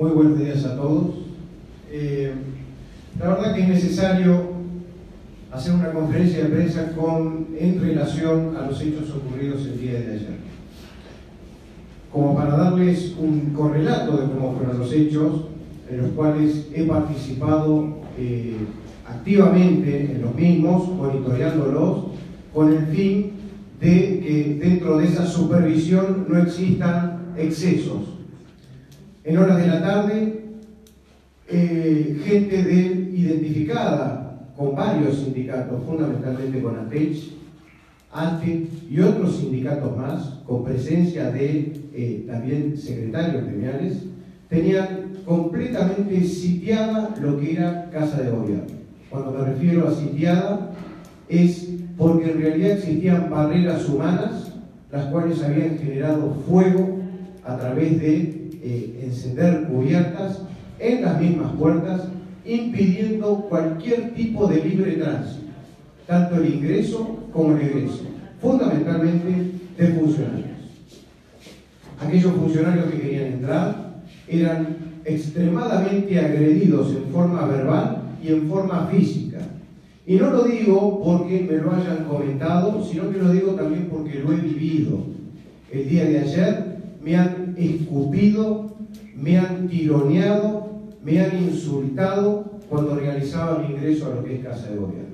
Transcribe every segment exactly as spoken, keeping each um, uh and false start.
Muy buenos días a todos. Eh, la verdad que es necesario hacer una conferencia de prensa con, en relación a los hechos ocurridos el día de ayer. Como para darles un correlato de cómo fueron los hechos, en los cuales he participado eh, activamente en los mismos, monitoreándolos, con el fin de que dentro de esa supervisión no existan excesos. En horas de la tarde, eh, gente de, identificada con varios sindicatos, fundamentalmente con ATECH, ATE y otros sindicatos más, con presencia de eh, también secretarios gremiales, tenían completamente sitiada lo que era Casa de Gobierno. Cuando me refiero a sitiada, es porque en realidad existían barreras humanas, las cuales habían generado fuego a través de eh, encender cubiertas en las mismas puertas, impidiendo cualquier tipo de libre tránsito, tanto el ingreso como el egreso, fundamentalmente de funcionarios. Aquellos funcionarios que querían entrar eran extremadamente agredidos en forma verbal y en forma física. Y no lo digo porque me lo hayan comentado, sino que lo digo también porque lo he vivido. El día de ayer me han escupido, me han tironeado, me han insultado cuando realizaba mi ingreso a lo que es Casa de Gobierno.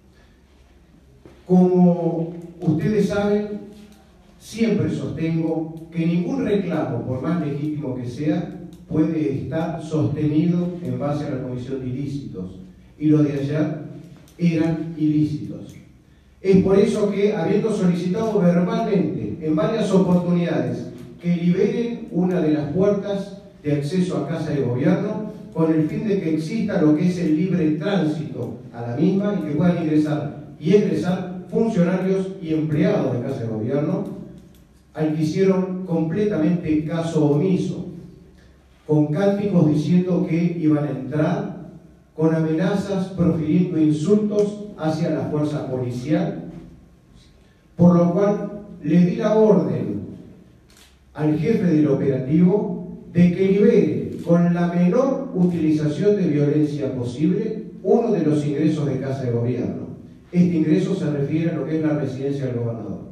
Como ustedes saben, siempre sostengo que ningún reclamo, por más legítimo que sea, puede estar sostenido en base a la comisión de ilícitos. Y lo de ayer eran ilícitos. Es por eso que, habiendo solicitado verbalmente en varias oportunidades que liberen una de las puertas de acceso a Casa de Gobierno, con el fin de que exista lo que es el libre tránsito a la misma y que puedan ingresar y egresar funcionarios y empleados de Casa de Gobierno, al que hicieron completamente caso omiso, con cánticos diciendo que iban a entrar, con amenazas, profiriendo insultos hacia la fuerza policial, por lo cual le di la orden al jefe del operativo de que libere con la menor utilización de violencia posible uno de los ingresos de Casa de Gobierno. Este ingreso se refiere a lo que es la residencia del gobernador.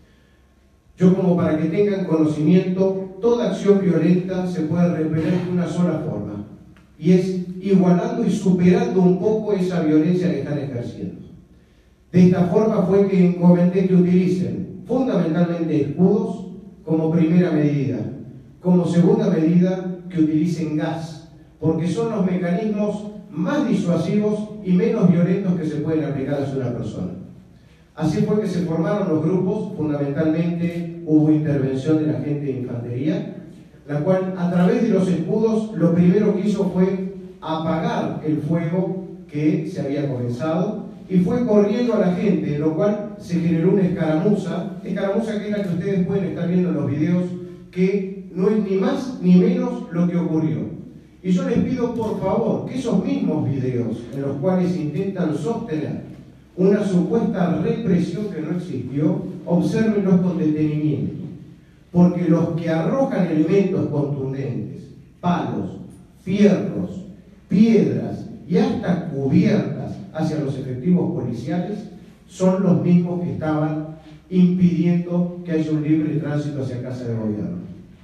Yo, como para que tengan conocimiento, toda acción violenta se puede repeler de una sola forma, y es igualando y superando un poco esa violencia que están ejerciendo. De esta forma fue que encomendé que utilicen fundamentalmente escudos como primera medida, como segunda medida que utilicen gas, porque son los mecanismos más disuasivos y menos violentos que se pueden aplicar hacia una persona. Así fue que se formaron los grupos, fundamentalmente hubo intervención de la gente de infantería, la cual a través de los escudos lo primero que hizo fue apagar el fuego que se había comenzado y fue corriendo a la gente, lo cual se generó una escaramuza, escaramuza que es la que ustedes pueden estar viendo en los videos, que no es ni más ni menos lo que ocurrió. Y yo les pido por favor que esos mismos videos en los cuales intentan sostener una supuesta represión que no existió, obsérvenlos con detenimiento, porque los que arrojan elementos contundentes, palos, fierros, piedras y hasta cubiertas hacia los efectivos policiales, son los mismos que estaban impidiendo que haya un libre tránsito hacia Casa de Gobierno.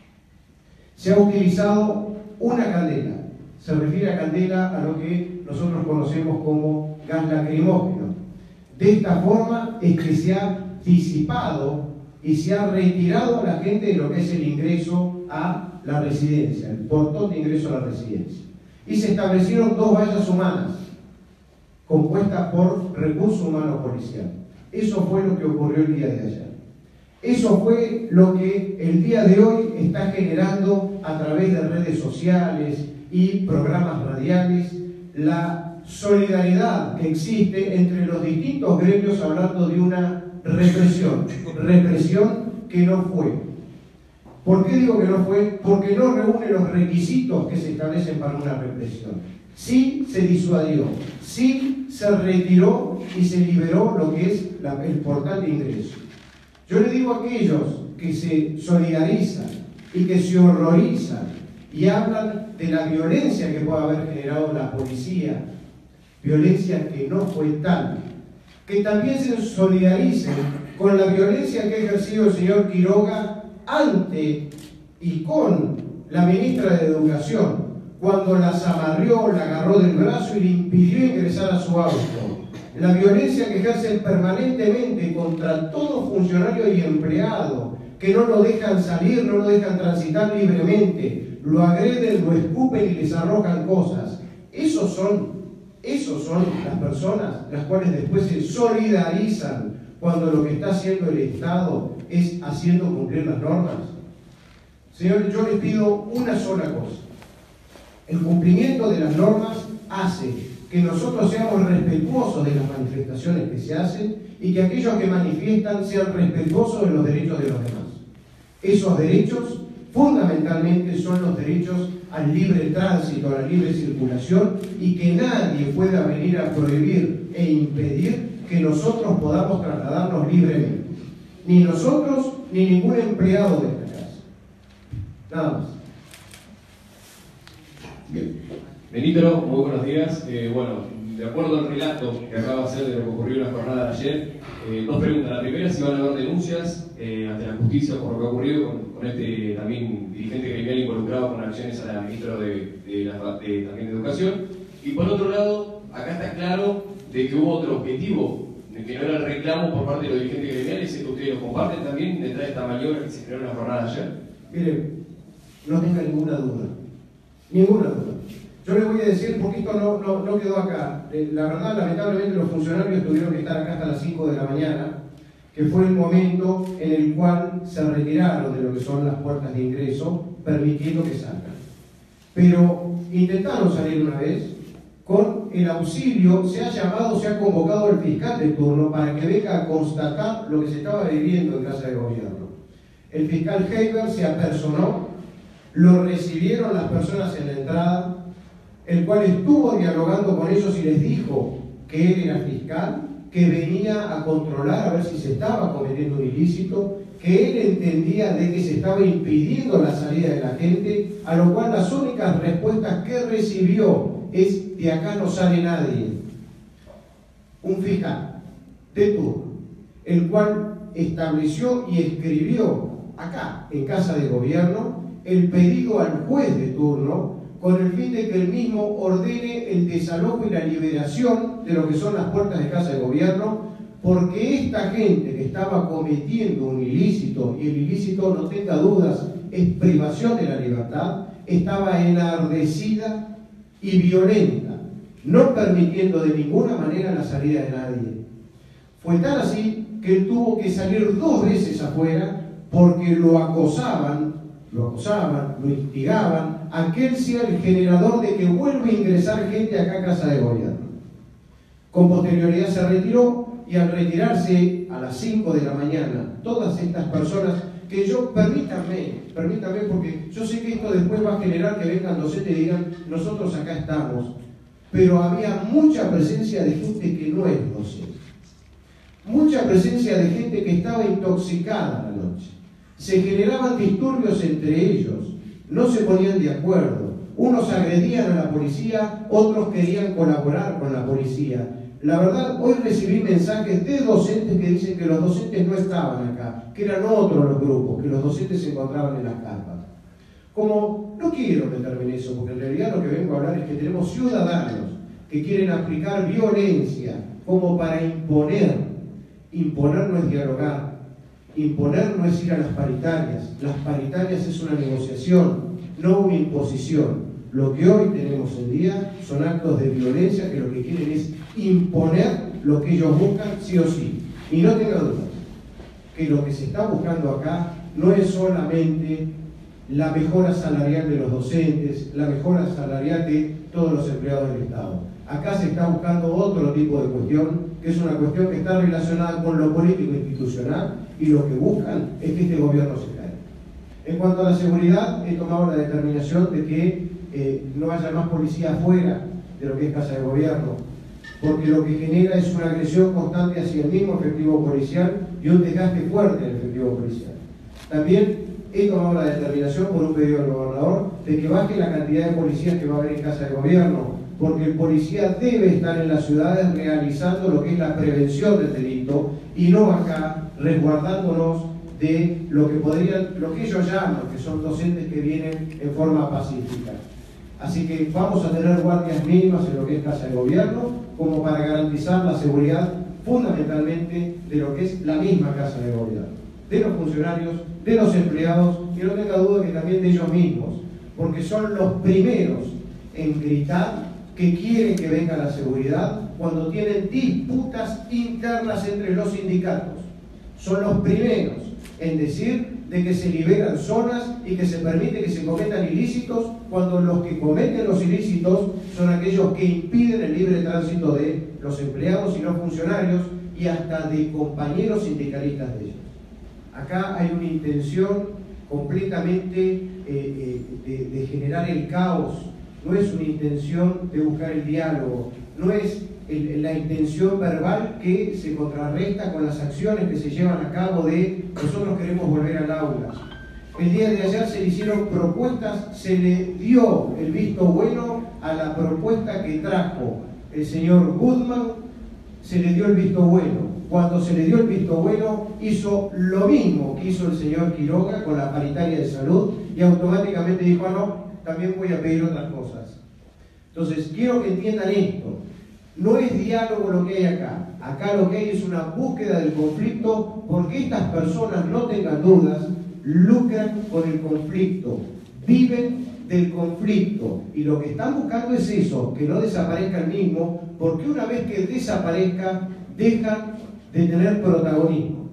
Se ha utilizado una candela, se refiere a candela a lo que nosotros conocemos como gas lacrimógeno. De esta forma es que se ha disipado y se ha retirado a la gente de lo que es el ingreso a la residencia, el portón de ingreso a la residencia. Y se establecieron dos vallas humanas, compuestas por recurso humano policial. Eso fue lo que ocurrió el día de ayer. Eso fue lo que el día de hoy está generando a través de redes sociales y programas radiales la solidaridad que existe entre los distintos gremios hablando de una represión, represión que no fue. ¿Por qué digo que no fue? Porque no reúne los requisitos que se establecen para una represión. Sí se disuadió, sí se retiró y se liberó lo que es la, el portal de ingreso. Yo le digo a aquellos que se solidarizan y que se horrorizan y hablan de la violencia que puede haber generado la policía, violencia que no fue tal, que también se solidaricen con la violencia que ha ejercido el señor Quiroga ante y con la ministra de Educación, cuando la zamarrió, la agarró del brazo y le impidió ingresar a su auto. La violencia que ejercen permanentemente contra todo funcionario y empleado, que no lo dejan salir, no lo dejan transitar libremente, lo agreden, lo escupen y les arrojan cosas. Esos son, esos son las personas las cuales después se solidarizan cuando lo que está haciendo el Estado es haciendo cumplir las normas. Señores, yo les pido una sola cosa. El cumplimiento de las normas hace que nosotros seamos respetuosos de las manifestaciones que se hacen y que aquellos que manifiestan sean respetuosos de los derechos de los demás. Esos derechos fundamentalmente son los derechos al libre tránsito, a la libre circulación, y que nadie pueda venir a prohibir e impedir que nosotros podamos trasladarnos libremente. Ni nosotros ni ningún empleado de esta casa. Nada más. Bien. Benito, muy buenos días. Eh, bueno, de acuerdo al relato que acaba de hacer de lo que ocurrió en la jornada de ayer, eh, dos preguntas. La primera, si van a haber denuncias eh, ante la justicia por lo que ha ocurrido con, con este también dirigente gremial involucrado con acciones a la ministra de, de, la, de, también de Educación. Y por otro lado, acá está claro de que hubo otro objetivo, de que no era el reclamo por parte de los dirigentes gremiales. ¿Es que ustedes lo comparten también detrás de esta maniobra que se generó en la jornada de ayer? Mire, no tenga ninguna duda. Ninguna duda. Yo les voy a decir, porque esto no, no, no quedó acá. La verdad, lamentablemente, los funcionarios tuvieron que estar acá hasta las cinco de la mañana, que fue el momento en el cual se retiraron de lo que son las puertas de ingreso, permitiendo que salgan. Pero intentaron salir una vez, con el auxilio, se ha llamado, se ha convocado al fiscal de turno para que venga a constatar lo que se estaba viviendo en Casa de Gobierno. El fiscal Heiber se apersonó, lo recibieron las personas en la entrada, el cual estuvo dialogando con ellos y les dijo que él era fiscal, que venía a controlar a ver si se estaba cometiendo un ilícito, que él entendía de que se estaba impidiendo la salida de la gente, a lo cual las únicas respuestas que recibió es: de acá no sale nadie. Un fiscal de turno, el cual estableció y escribió acá, en Casa de Gobierno, el pedido al juez de turno, con el fin de que el mismo ordene el desalojo y la liberación de lo que son las puertas de Casa de Gobierno, porque esta gente que estaba cometiendo un ilícito, y el ilícito, no tenga dudas, es privación de la libertad, estaba enardecida y violenta, no permitiendo de ninguna manera la salida de nadie. Fue tan así que él tuvo que salir dos veces afuera porque lo acosaban, lo acosaban, lo instigaban, a que él sea el generador de que vuelva a ingresar gente acá a Casa de Gobierno. Con posterioridad se retiró, y al retirarse a las cinco de la mañana, todas estas personas, que yo, permítanme, permítanme, porque yo sé que esto después va a generar que vengan docentes y digan: nosotros acá estamos, pero había mucha presencia de gente que no es docente, mucha presencia de gente que estaba intoxicada la noche. Se generaban disturbios entre ellos, no se ponían de acuerdo, unos agredían a la policía, otros querían colaborar con la policía. La verdad, hoy recibí mensajes de docentes que dicen que los docentes no estaban acá, que eran otros los grupos, que los docentes se encontraban en las carpas. Como no quiero meterme en eso, porque en realidad lo que vengo a hablar es que tenemos ciudadanos que quieren aplicar violencia como para imponer. Imponer no es dialogar. Imponer no es ir a las paritarias. Las paritarias es una negociación, no una imposición. Lo que hoy tenemos en día son actos de violencia que lo que quieren es imponer lo que ellos buscan sí o sí. Y no tenga dudas que lo que se está buscando acá no es solamente la mejora salarial de los docentes, la mejora salarial de todos los empleados del Estado. Acá se está buscando otro tipo de cuestión, que es una cuestión que está relacionada con lo político e institucional, y lo que buscan es que este gobierno se caiga. En cuanto a la seguridad, he tomado la determinación de que eh, no haya más policía afuera de lo que es Casa de Gobierno, porque lo que genera es una agresión constante hacia el mismo efectivo policial y un desgaste fuerte del efectivo policial. También he tomado la determinación por un pedido del gobernador de que baje la cantidad de policías que va a haber en Casa de Gobierno, porque el policía debe estar en las ciudades realizando lo que es la prevención del delito y no acá resguardándonos de lo que podrían, lo que ellos llaman, que son docentes que vienen en forma pacífica. Así que vamos a tener guardias mínimas en lo que es Casa de Gobierno, como para garantizar la seguridad fundamentalmente de lo que es la misma Casa de Gobierno, de los funcionarios, de los empleados, y no tenga duda que también de ellos mismos, porque son los primeros en gritar que quieren que venga la seguridad cuando tienen disputas internas entre los sindicatos. Son los primeros en decir de que se liberan zonas y que se permite que se cometan ilícitos cuando los que cometen los ilícitos son aquellos que impiden el libre tránsito de los empleados y los funcionarios y hasta de compañeros sindicalistas de ellos. Acá hay una intención completamente eh, eh, de, de generar el caos. No es una intención de buscar el diálogo, no es el, la intención verbal que se contrarresta con las acciones que se llevan a cabo de nosotros queremos volver al aula. El día de ayer se le hicieron propuestas, se le dio el visto bueno a la propuesta que trajo el señor Goodman, se le dio el visto bueno. Cuando se le dio el visto bueno, hizo lo mismo que hizo el señor Quiroga con la paritaria de salud y automáticamente dijo, ah, no, también voy a pedir otras cosas. Entonces, quiero que entiendan esto. No es diálogo lo que hay acá. Acá lo que hay es una búsqueda del conflicto porque estas personas, no tengan dudas, lucran con el conflicto, viven del conflicto. Y lo que están buscando es eso, que no desaparezca el mismo, porque una vez que desaparezca, dejan de tener protagonismo.